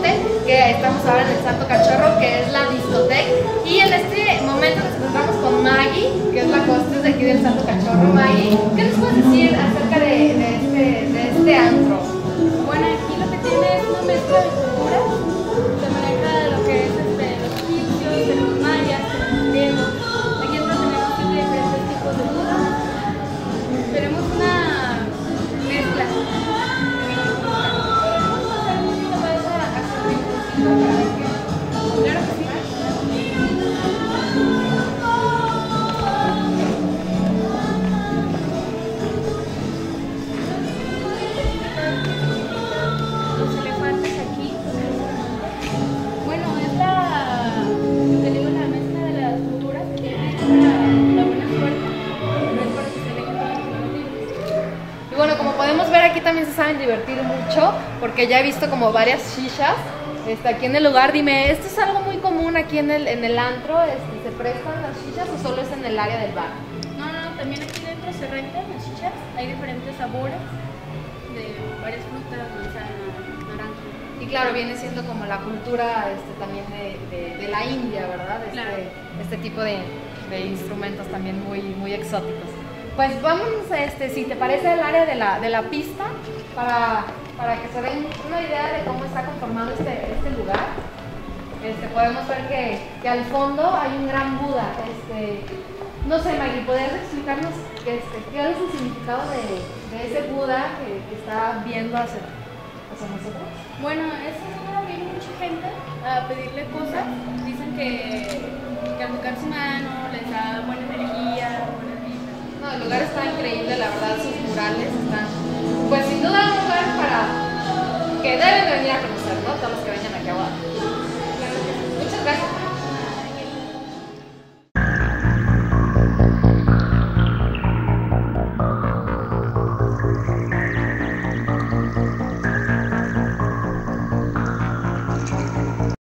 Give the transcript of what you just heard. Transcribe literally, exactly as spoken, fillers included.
corte, que estamos ahora en el Santo Cachorro, que es la discoteca. Y en este momento nos encontramos con Maggie, que es la hostess de aquí del Santo Cachorro. Maggie, ¿qué nos puedes decir acerca de, de, este, de este antro? Bueno, aquí lo que tiene es una mezcla de culturas. Se maneja lo que es este, los egipcios, de los mayas, de los griegos. Aquí atrás tenemos diferentes tipos de Buda. Tenemos una mezcla. Claro que sí. Los elefantes aquí. Bueno, es la, te digo, la mezcla de las culturas que tiene para la buena suerte. Es para que se alejen de los negativos. Y bueno, como podemos ver, aquí también se saben divertir mucho, porque ya he visto como varias shishas este, aquí en el lugar. Dime, ¿esto es algo muy común aquí en el, en el antro? Este, ¿Se prestan las shishas o solo es en el área del bar? No, no, también aquí dentro se rentan las chichas. Hay diferentes sabores de varias frutas, manzana, naranja. Y claro, viene siendo como la cultura este, también de, de, de la India, ¿verdad? Este, Claro. este tipo de, de instrumentos también muy, muy exóticos. Pues vámonos, este, si te parece, al área de la, de la pista para, para que se den una idea de cómo está conformado este, este lugar. Este, podemos ver que, que al fondo hay un gran Buda. Este, no sé, Maggie, ¿podrías explicarnos este, qué es el significado de, de ese Buda que, que está viendo hacia, hacia nosotros? Bueno, esa zona viene mucha gente a pedirle cosas. Dicen que, que al tocar su mano les da buena energía, buena vida. No, el lugar está increíble, la verdad, sus murales están, pues sin duda un lugar para que deben de venir a conocer.